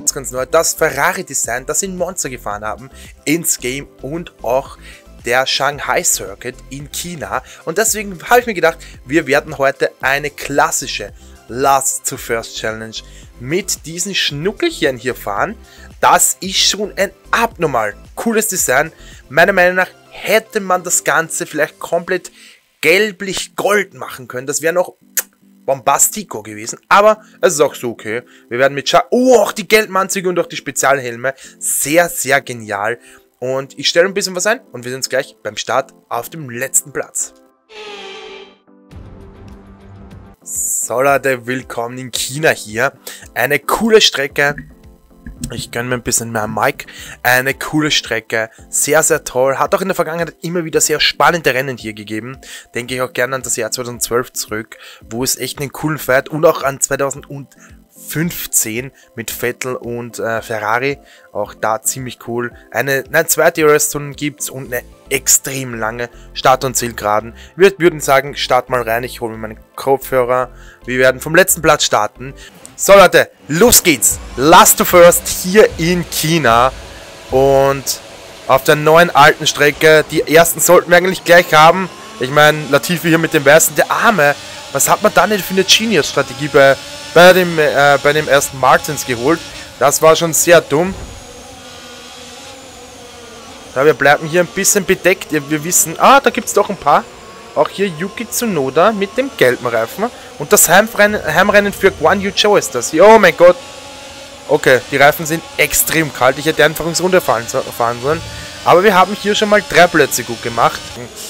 ganz neu das Ferrari-Design, das in Monza gefahren haben, ins Game und auch der Shanghai Circuit in China. Und deswegen habe ich mir gedacht, wir werden heute eine klassische Last to First Challenge mit diesen Schnuckelchen hier fahren. Das ist schon ein abnormal cooles Design. Meiner Meinung nach hätte man das Ganze vielleicht komplett gelblich-gold machen können. Das wäre noch bombastico gewesen, aber es ist auch so okay. Wir werden mit auch die gelben Anzüge und auch die Spezialhelme. Sehr, sehr genial. Und ich stelle ein bisschen was ein und wir sehen uns gleich beim Start auf dem letzten Platz. So Leute, willkommen in China hier. Eine coole Strecke. Ich gönne mir ein bisschen mehr Mic. Eine coole Strecke. Sehr, sehr toll. Hat auch in der Vergangenheit immer wieder sehr spannende Rennen hier gegeben. Denke ich auch gerne an das Jahr 2012 zurück, wo es echt einen coolen Fight und auch an 2015 mit Vettel und Ferrari. Auch da ziemlich cool. Eine zweite DRS-Zone gibt es und eine extrem lange Start- und Zielgeraden. Wir würden sagen, start mal rein. Ich hole mir meine Kopfhörer. Wir werden vom letzten Platz starten. So Leute, los geht's. Last to First hier in China. Und auf der neuen alten Strecke. Die ersten sollten wir eigentlich gleich haben. Ich meine, Latifi hier mit dem Weißen. Der Arme. Was hat man da nicht für eine Genius-Strategie bei dem ersten Martins geholt? Das war schon sehr dumm. Ja, wir bleiben hier ein bisschen bedeckt. Wir wissen, da gibt es doch ein paar. Auch hier Yuki Tsunoda mit dem gelben Reifen. Und das Heimrennen für Guan Yu Zhou ist das hier. Oh mein Gott. Okay, die Reifen sind extrem kalt. Ich hätte einfach ins Runde fahren sollen. Aber wir haben hier schon mal 3 Plätze gut gemacht.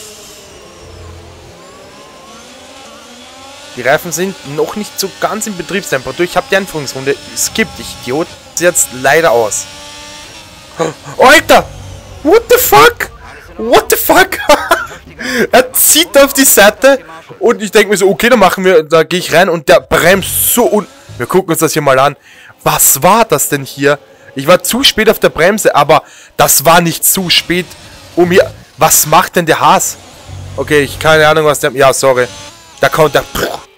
Die Reifen sind noch nicht so ganz in Betriebstemperatur. Ich habe die Einführungsrunde skippt, ich Idiot. Ist jetzt leider aus. Oh, Alter! What the fuck? What the fuck? Er zieht auf die Seite und ich denke mir so, okay, da gehe ich rein und der bremst so und wir gucken uns das hier mal an. Was war das denn hier? Ich war zu spät auf der Bremse, aber das war nicht zu spät, um hier... Was macht denn der Haas? Okay, ich keine Ahnung, was der... Ja, sorry. Da kommt der...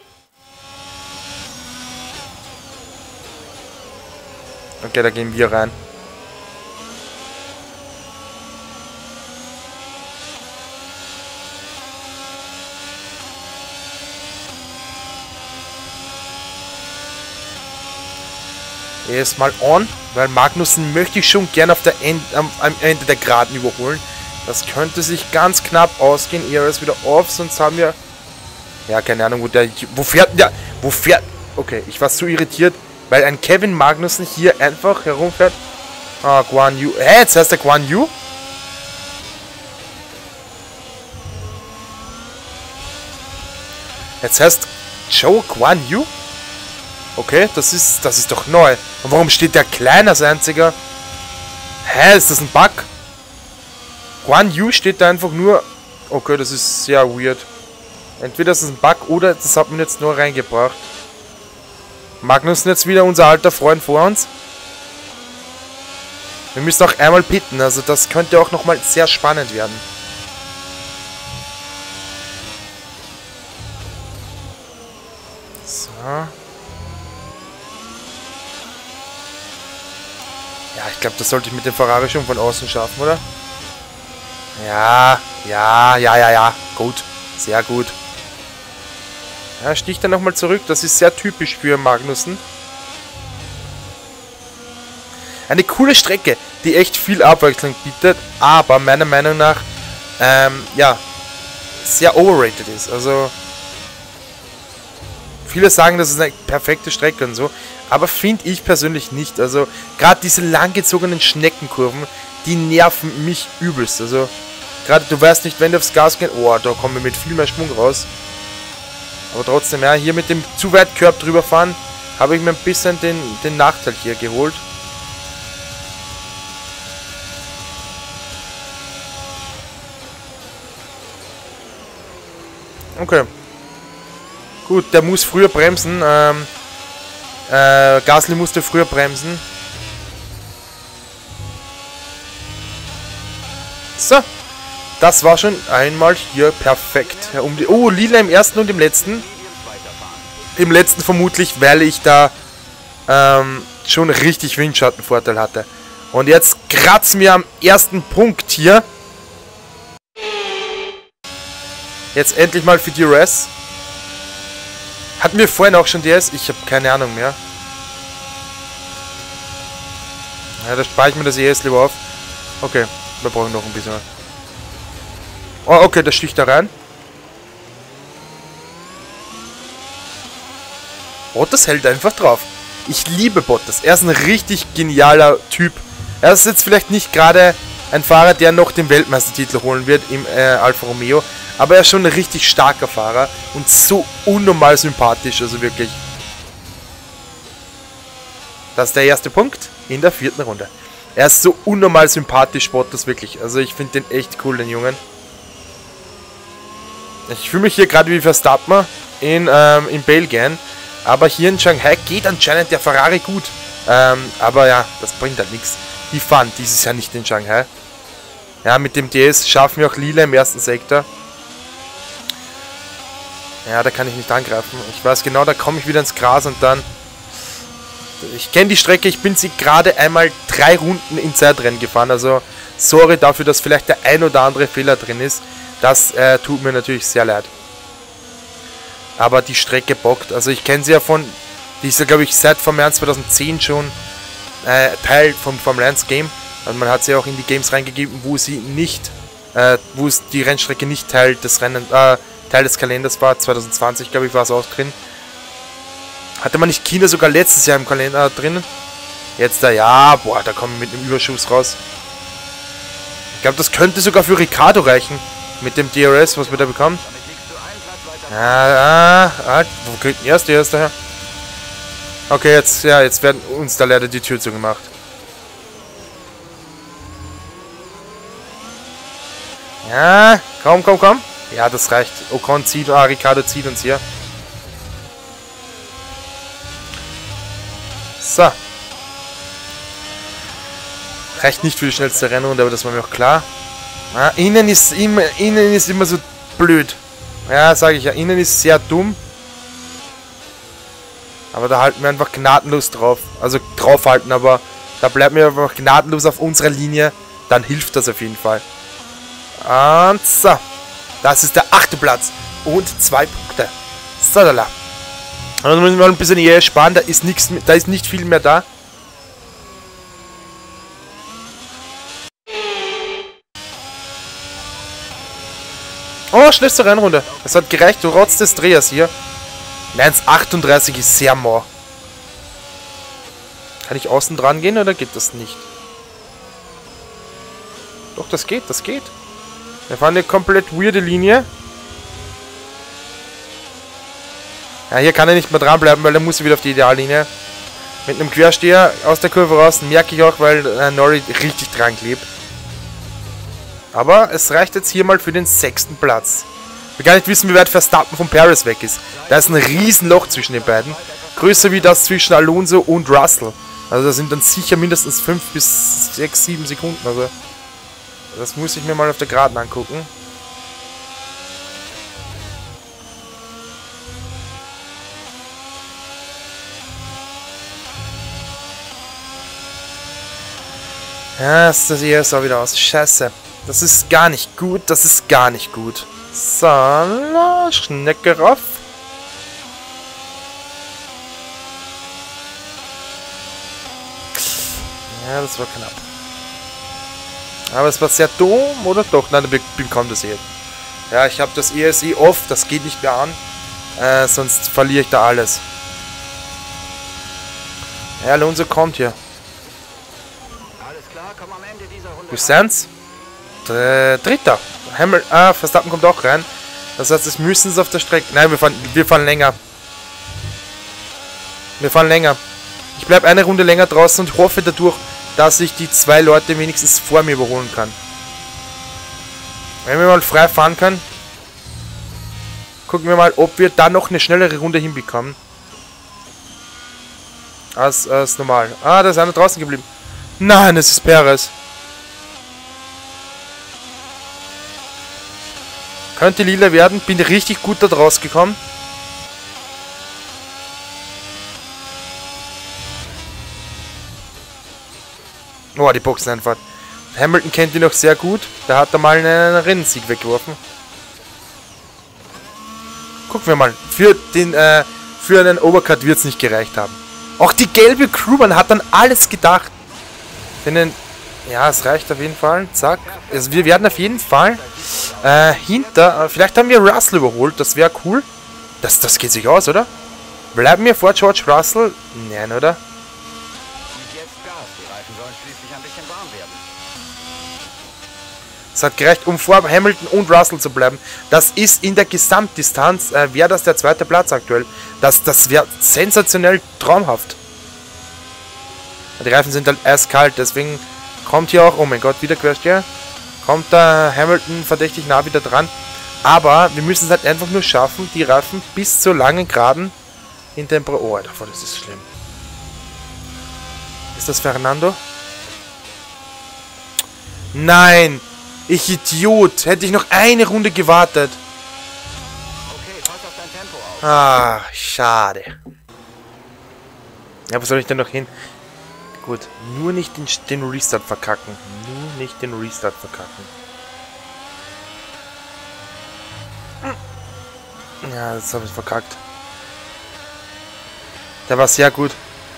Okay, da gehen wir rein. Erstmal on, weil Magnussen möchte ich schon gerne auf am Ende der Geraden überholen. Das könnte sich ganz knapp ausgehen. Er ist wieder off, sonst haben wir... Ja, keine Ahnung, wo fährt der... Okay, ich war so irritiert, weil ein Kevin Magnussen hier einfach herumfährt. Ah, Guan Yu. Jetzt heißt der Guan Yu? Jetzt heißt Zhou Guan Yu? Okay, das ist doch neu. Und warum steht der klein als einziger? Hä, ist das ein Bug? Guan Yu steht da einfach nur... Okay, das ist sehr weird. Entweder ist das ein Bug oder das hat man jetzt nur reingebracht. Magnussen jetzt wieder unser alter Freund vor uns. Wir müssen auch einmal pitten, also das könnte auch nochmal sehr spannend werden. So. Ja, ich glaube, das sollte ich mit dem Ferrari schon von außen schaffen, oder? Ja. Gut. Sehr gut. Ja, sticht er nochmal zurück. Das ist sehr typisch für Magnussen. Eine coole Strecke, die echt viel Abwechslung bietet, aber meiner Meinung nach, ja, sehr overrated ist. Also, viele sagen, das ist eine perfekte Strecke und so, aber finde ich persönlich nicht. Also, gerade diese langgezogenen Schneckenkurven, die nerven mich übelst. Also, gerade du weißt nicht, wenn du aufs Gas gehst, oh, da kommen wir mit viel mehr Schwung raus. Aber trotzdem, ja, hier mit dem zu weit Curb drüber fahren, habe ich mir ein bisschen den Nachteil hier geholt. Okay. Gut, der muss früher bremsen. Gasly musste früher bremsen. So. Das war schon einmal hier perfekt. Oh, lila im ersten und im letzten. Im letzten vermutlich, weil ich da schon richtig Windschattenvorteil hatte. Und jetzt kratzen wir am ersten Punkt hier. Jetzt endlich mal für DRS. Hatten wir vorhin auch schon DRS? Ich habe keine Ahnung mehr. Ja, da spare ich mir das ES lieber auf. Okay, wir brauchen noch ein bisschen. Oh, okay, das sticht da rein. Bottas hält einfach drauf. Ich liebe Bottas. Er ist ein richtig genialer Typ. Er ist jetzt vielleicht nicht gerade ein Fahrer, der noch den Weltmeistertitel holen wird im Alfa Romeo. Aber er ist schon ein richtig starker Fahrer. Und so unnormal sympathisch. Also wirklich. Das ist der erste Punkt in der 4. Runde. Er ist so unnormal sympathisch, Bottas, wirklich. Also ich finde den echt cool, den Jungen. Ich fühle mich hier gerade wie Verstappen in Belgien. Aber hier in Shanghai geht anscheinend der Ferrari gut. Aber ja, das bringt halt nichts. Die fahren dieses Jahr nicht in Shanghai. Ja, mit dem DS schaffen wir auch Lila im ersten Sektor. Ja, da kann ich nicht angreifen. Ich weiß genau, da komme ich wieder ins Gras und dann... Ich kenne die Strecke, ich bin sie gerade einmal 3 Runden in Zeitrennen gefahren. Also, sorry dafür, dass vielleicht der ein oder andere Fehler drin ist. Das tut mir natürlich sehr leid. Aber die Strecke bockt. Also, ich kenne sie ja von... Die ist ja, glaube ich, seit vom Jahr 2010 schon Teil vom Formel 1 Game. Also, man hat sie auch in die Games reingegeben, wo sie nicht... wo es die Rennstrecke nicht Teil des Teil des Kalenders war. 2020, glaube ich, war es auch drin. Hatte man nicht China sogar letztes Jahr im Kalender drin? Jetzt da, ja, boah, da kommen wir mit einem Überschuss raus. Ich glaube, das könnte sogar für Ricardo reichen. Mit dem DRS, was wir da bekommen. Wo kriegt denn erst der erste her? Okay, jetzt werden uns da leider die Tür zugemacht. Ja, komm. Ja, das reicht. Ocon zieht, Ricardo zieht uns hier. So. Reicht nicht für die schnellste Rennrunde, aber das war mir auch klar. Innen ist immer so blöd. Ja, sage ich ja. Innen ist sehr dumm. Aber da halten wir einfach gnadenlos drauf. Also draufhalten, aber da bleiben wir einfach gnadenlos auf unserer Linie. Dann hilft das auf jeden Fall. Und so. Das ist der 8. Platz. Und 2 Punkte. So, da. Also müssen wir mal ein bisschen ES sparen, da ist nicht viel mehr da. Oh, schnellste Rennrunde. Das hat gereicht, trotz des Drehers hier. 1,38 ist sehr mau. Kann ich außen dran gehen oder geht das nicht? Doch, das geht. Wir fahren eine komplett weirde Linie. Ja, hier kann er nicht mehr dranbleiben, weil er muss wieder auf die Ideallinie. Mit einem Quersteher aus der Kurve raus, merke ich auch, weil Norris richtig dran klebt. Aber es reicht jetzt hier mal für den 6. Platz. Wir gar nicht wissen, wie weit Verstappen von Paris weg ist. Da ist ein Riesenloch zwischen den beiden. Größer wie das zwischen Alonso und Russell. Also da sind dann sicher mindestens 5 bis 6, 7 Sekunden. Also das muss ich mir mal auf der Geraden angucken. Ja, das hier sah wieder aus. Scheiße. Das ist gar nicht gut. So, Schnecke rauf. Ja, das war knapp. Aber es war sehr dumm, oder doch? Nein, wir bekommen das eh. Ja, ich habe das ESE off. Das geht nicht mehr an. Sonst verliere ich da alles. Ja, Alonso kommt hier. Güsens? Dritter. Verstappen kommt auch rein. Das heißt, es müssen sie auf der Strecke... Nein, wir fahren länger. Ich bleibe eine Runde länger draußen und hoffe dadurch, dass ich die 2 Leute wenigstens vor mir überholen kann. Wenn wir mal frei fahren können, gucken wir mal, ob wir da noch eine schnellere Runde hinbekommen. Als normal. Da ist einer draußen geblieben. Nein, es ist Perez. Könnte lila werden. Bin richtig gut da Oh, die Boxeneinfahrt. Hamilton kennt ihn noch sehr gut. Da hat er mal einen Rennsieg weggeworfen. Gucken wir mal. Für einen Overcut wird es nicht gereicht haben. Auch die gelbe Crewman hat dann alles gedacht. Ja, es reicht auf jeden Fall. Zack. Also wir werden auf jeden Fall vielleicht haben wir Russell überholt. Das wäre cool. Das geht sich aus, oder? Bleiben wir vor George Russell? Nein, oder? Es hat gereicht, um vor Hamilton und Russell zu bleiben. Das ist in der Gesamtdistanz, wäre das der zweite Platz aktuell. Das wäre sensationell traumhaft. Die Reifen sind halt eiskalt, deswegen kommt hier auch, oh mein Gott, wieder Quersteher. Kommt da Hamilton verdächtig nah wieder dran. Aber wir müssen es halt einfach nur schaffen, die Reifen bis zur langen Geraden in Tempo... Oh, davon ist es schlimm. Ist das Fernando? Nein! Ich Idiot! Hätte ich noch eine Runde gewartet. Okay, pass auf dein Tempo auf. Ah, schade. Ja, wo soll ich denn noch hin? Gut, nur nicht den Restart verkacken. Nur nicht den Restart verkacken. Ja, das habe ich verkackt. Der war sehr gut.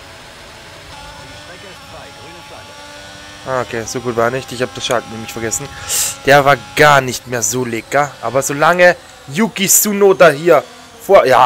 Ah, okay, so gut war er nicht. Ich habe das Schalten nämlich vergessen. Der war gar nicht mehr so lecker. Aber solange Yuki Tsunoda hier vor... Ja,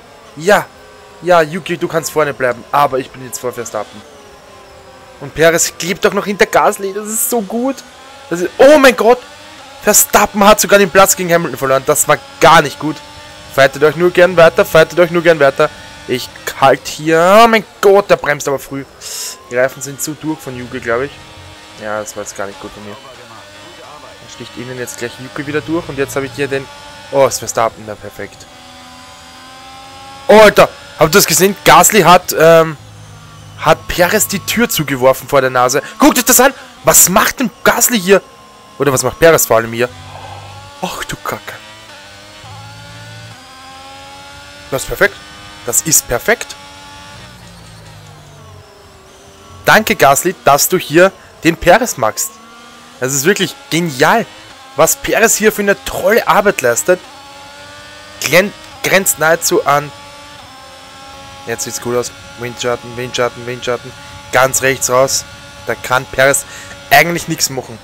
Yuki, du kannst vorne bleiben. Aber ich bin jetzt vor Verstappen. Und Perez klebt doch noch hinter Gasly. Das ist so gut. Oh mein Gott. Verstappen hat sogar den Platz gegen Hamilton verloren. Das war gar nicht gut. Fightet euch nur gern weiter. Ich halt hier. Oh mein Gott, der bremst aber früh. Die Reifen sind zu durch von Yuki, glaube ich. Ja, das war jetzt gar nicht gut von mir. Dann sticht ihnen jetzt gleich Yuki wieder durch. Und jetzt habe ich hier den... Oh, ist Verstappen da, perfekt. Oh, Alter, habt ihr das gesehen? Gasly hat Perez die Tür zugeworfen vor der Nase. Guckt euch das an! Was macht denn Gasly hier? Oder was macht Perez vor allem hier? Ach du Kacke. Das ist perfekt. Das ist perfekt. Danke, Gasly, dass du hier den Perez magst. Das ist wirklich genial. Was Perez hier für eine tolle Arbeit leistet, grenzt nahezu an... Jetzt sieht's gut aus. Windschatten. Ganz rechts raus. Da kann Perez eigentlich nichts machen.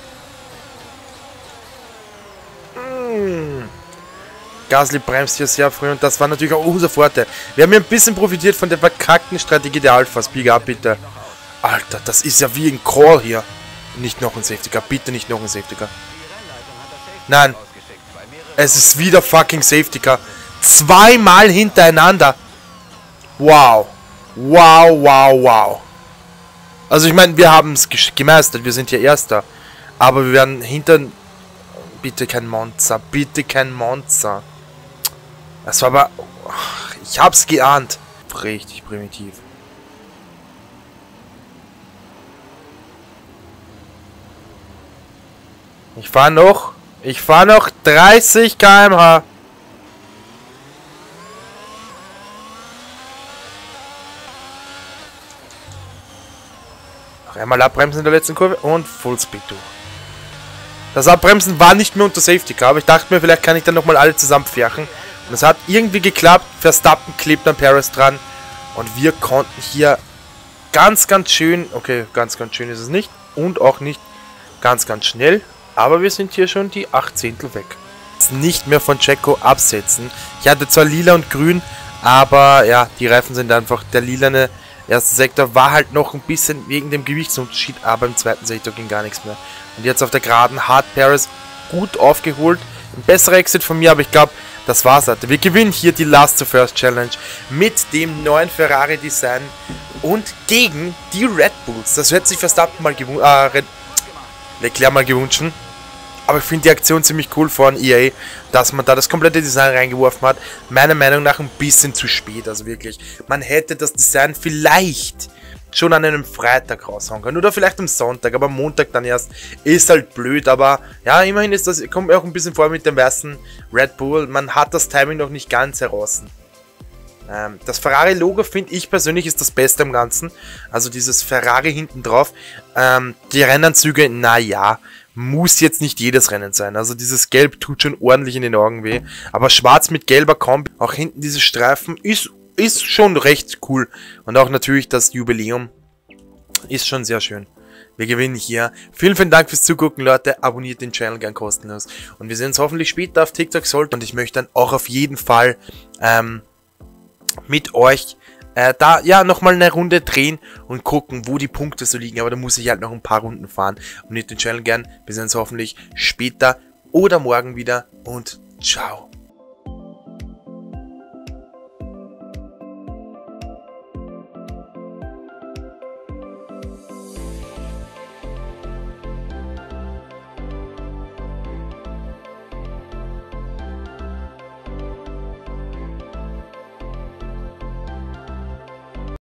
Gasly bremst hier sehr früh und das war natürlich auch unser Vorteil. Wir haben hier ein bisschen profitiert von der verkackten Strategie der Alphas. Speak up, bitte. Alter, das ist ja wie ein Call hier. Nicht noch ein Safety Car. Bitte nicht noch ein Safety Car. Nein. Es ist wieder fucking Safety Car. Zweimal hintereinander. Wow. Wow. Also ich meine, wir haben es gemeistert. Wir sind hier Erster. Aber wir werden hinter... Bitte kein Monster. Das war aber... Ich hab's geahnt. Richtig primitiv. Ich fahr noch 30 km/h. Noch einmal abbremsen in der letzten Kurve und Fullspeed durch. Das Abbremsen war nicht mehr unter Safety Car, aber ich dachte mir, vielleicht kann ich dann nochmal alle zusammen pferchen. Und es hat irgendwie geklappt. Verstappen klebt an Perez dran. Und wir konnten hier ganz schön... Okay, ganz schön ist es nicht. Und auch nicht ganz schnell. Aber wir sind hier schon die 8 Zehntel weg. Nicht mehr von Checo absetzen. Ich hatte zwar lila und grün, aber ja, die Reifen sind einfach... Der lilane erste Sektor war halt noch ein bisschen wegen dem Gewichtsunterschied, aber im zweiten Sektor ging gar nichts mehr. Und jetzt auf der Geraden hat Perez gut aufgeholt. Ein besserer Exit von mir, aber ich glaube, das war's halt. Wir gewinnen hier die Last to First Challenge mit dem neuen Ferrari Design und gegen die Red Bulls. Das hätte sich Verstappen mal Leclerc mal gewünscht. Aber ich finde die Aktion ziemlich cool von EA, dass man da das komplette Design reingeworfen hat. Meiner Meinung nach ein bisschen zu spät, also wirklich. Man hätte das Design vielleicht schon an einem Freitag raushauen können oder vielleicht am Sonntag, aber am Montag dann erst. Ist halt blöd, aber ja, immerhin ist das, kommt mir auch ein bisschen vor mit dem weißen Red Bull. Man hat das Timing noch nicht ganz heraus. Das Ferrari-Logo finde ich persönlich ist das Beste im Ganzen. Also dieses Ferrari hinten drauf. Die Rennanzüge, naja, muss jetzt nicht jedes Rennen sein. Also dieses Gelb tut schon ordentlich in den Augen weh. Aber schwarz mit gelber Kombi, auch hinten diese Streifen, ist schon recht cool. Und auch natürlich das Jubiläum ist schon sehr schön. Wir gewinnen hier. Vielen, vielen Dank fürs Zugucken, Leute. Abonniert den Channel gern kostenlos. Und wir sehen uns hoffentlich später auf TikTok sollten. Und ich möchte dann auch auf jeden Fall mit euch da ja nochmal eine Runde drehen und gucken, wo die Punkte so liegen. Aber da muss ich halt noch ein paar Runden fahren. Abonniert den Channel gern. Wir sehen uns hoffentlich später oder morgen wieder. Und ciao.